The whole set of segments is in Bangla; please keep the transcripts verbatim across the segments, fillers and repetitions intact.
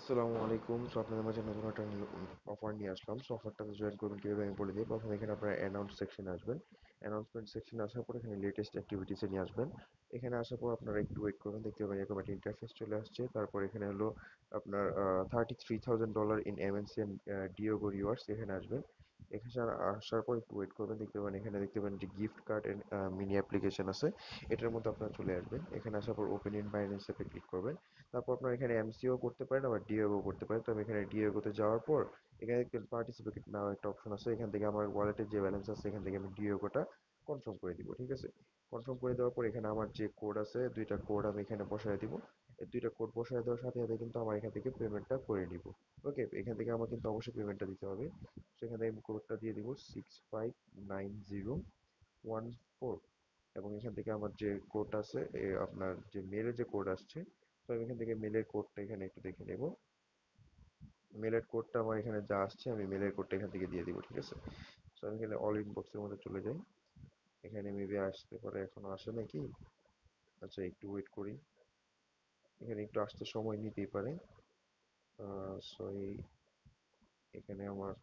আসসালামু আলাইকুম। সো আপনাদের মাঝে নতুন একটা নিউ অফার নিয়ে আসলাম। সো অফারটাতে জয়েন করবেন কিভাবে আমি বলে দিই। প্রথমে এখানে আপনারা অ্যানাউন্স সেকশনে আসবেন। অ্যানাউন্সমেন্ট সেকশনে আসার পর এখানে লেটেস্ট অ্যাক্টিভিটিসে নিয়ে আসবেন। এখানে আসার পর আপনারা একটু ওয়েট করবেন, দেখতে পাবেন এরকম একটা ইন্টারফেস চলে আসছে। তারপর এখানে হলো আপনার thirty three thousand dollar in MNC and ডিওগো রিওয়ার্ডস, এখানে আসবেন। এখানে আসার পর একটু ওয়েট করবেন, দেখতে পাবেন এখানে দেখতে পাবেন যে gift card and mini application আছে। এটার মধ্যে আপনারা চলে আসবেন। এখানে আসার পর ওপেন ইন বাইন্যান্স অ্যাপে ক্লিক করবেন। তারপর আপনারা এখানে এমসিও করতে পারেন, আবার ডিওগো করতে পারেন। তো আমি এখানে ডিওগোতে যাওয়ার পর এখানে পার্টিসিপেট নাও একটা অপশন আছে। এখান থেকে আমার ওয়ালেটের যে ব্যালেন্স আছে এখান থেকে আমি ডিওগোটা কনফার্ম করে দিব। ঠিক আছে, কনফার্ম করে দেওয়ার পর এখানে আমার যে কোড আছে দুইটা কোড আমি এখানে বসায় দিব। এই দুইটা কোড বসায় দেওয়ার সাথে সাথে কিন্তু আমার এখান থেকে পেমেন্টটা করে নিব। ওকে, এখান থেকে আমার কিন্তু অবশ্যই পেমেন্টটা দিতে হবে। সেখান থেকে আমি কোডটা দিয়ে দিব six five nine zero one four. এবং এখান থেকে আমার যে কোড আছে এ আপনার যে মেলে যে কোড আসছে, তো আমি এখান থেকে মেলের কোডটা এখানে একটু দেখে নেব। মেলের কোডটা আমার এখানে যা আসছে আমি মেলের কোডটা এখান থেকে দিয়ে দিব। ঠিক আছে, সো আমি এখানে অল ইনবক্সের মধ্যে চলে যাই। এখানে মেবি আসতে পারে, এখনো আসে নাকি। আচ্ছা, একটু ওয়েট করি, এখানে একটু আসতে সময় নিতেই পারে। সো এখানে আমার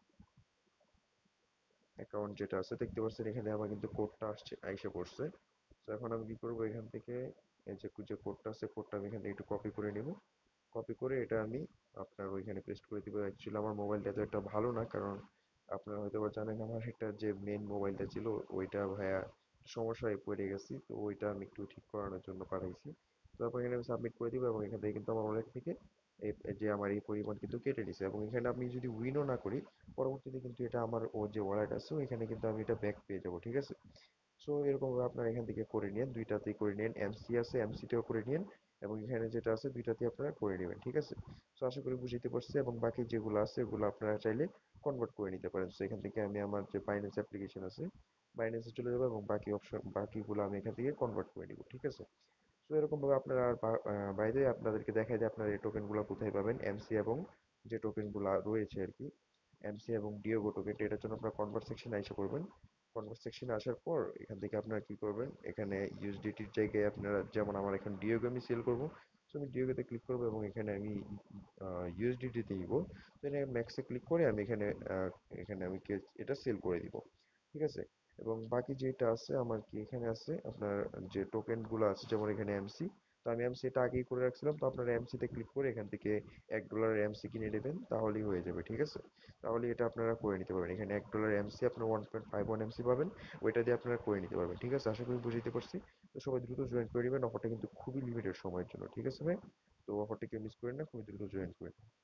অ্যাকাউন্ট যেটা আছে দেখতে পাচ্ছেন, এখানে আমার কিন্তু কোডটা আসছে, আইসা পড়ছে। তো এখন আমি কি করবো, এখান থেকে এই যে যে কোডটা আছে কোডটা আমি এখান থেকে একটু কপি করে নিব। কপি করে এটা আমি আপনার ওইখানে পেস্ট করে দিব। অ্যাকচুয়ালি আমার মোবাইলটা তো একটা ভালো না, কারণ আপনারা হয়তো বা জানেন আমার একটা যে মেন মোবাইলটা ছিল ওইটা ভাইয়া সমস্যায় পড়ে গেছি। তো ওইটা আমি একটু ঠিক করানোর জন্য পাঠাইছি। তারপর এখানে আমি সাবমিট করে দিব এবং এখান থেকে কিন্তু আমার ওয়ালেট থেকে এই যে আমার এই পরিমাণ কিন্তু কেটে নিছে। এবং এখানে আমি যদি উইনও না করি, পরবর্তীতে কিন্তু এটা আমার ও যে ওয়ালেট আছে ওইখানে কিন্তু আমি এটা ব্যাক পেয়ে যাব। ঠিক আছে, সো এরকমভাবে আপনারা এখান থেকে করে নিন, দুইটাতেই করে নিন। এমসি আছে, এমসিতেও করে নিন, এবং এখানে যেটা আছে দুইটাতেই আপনারা করে নেবেন। ঠিক আছে, সো আশা করি বুঝতে পারছি। এবং বাকি যেগুলো আছে ওগুলো আপনারা চাইলে কনভার্ট করে নিতে পারেন। সো এখান থেকে আমি আমার যে বাইন্যান্স অ্যাপ্লিকেশন আছে বাইন্যান্সে চলে যাবো এবং বাকি অপশন বাকিগুলো আমি এখান থেকে কনভার্ট করে নিব। ঠিক আছে, সো এরকমভাবে আপনারা আর বাইরে আপনাদেরকে দেখায় যে আপনারা এই টোকেনগুলো কোথায় পাবেন। এমসি এবং যে টোকেনগুলো রয়েছে আর কি, এমসি এবং ডিওগো টোকেন, এটার জন্য আপনারা কনভার্ট সেকশনে এসে করবেন। কনভার্ট সেকশনে আসার পর এখান থেকে আপনারা কি করবেন, এখানে ইউএসডিটির জায়গায় আপনারা, যেমন আমার এখন ডিওগো আমি সেল করব, সো আমি ডিওগোতে ক্লিক করবো এবং এখানে আমি ইউএসডিটিতে নিব। তো এখানে ম্যাক্সে ক্লিক করে আমি এখানে আহ, এখানে আমি এটা সেল করে দিব। ঠিক আছে, এবং বাকি যেটা আছে আমার কি এখানে আছে আপনার যে টোকেনগুলো আছে, যেমন এখানে এমসি, তো আমি এমসি এটা আগেই করে রাখছিলাম। তো আপনারা এমসিতে ক্লিক করে এখান থেকে এক ডলারের এমসি কিনে নেবেন, তাহলেই হয়ে যাবে। ঠিক আছে, তাহলে এটা আপনারা করে নিতে পারবেন। এখানে এক ডলার এমসি আপনার one point five one MC পাবেন, ওইটা দিয়ে আপনারা করে নিতে পারবেন। ঠিক আছে, আশা করি বুঝতে পারছি। তো সবাই দ্রুত জয়েন করে নেবেন, অফারটা কিন্তু খুবই লিমিটেড সময়ের জন্য। ঠিক আছে ভাই, তো অফারটা কেউ মিস করেন না, খুবই দ্রুত জয়েন করেন।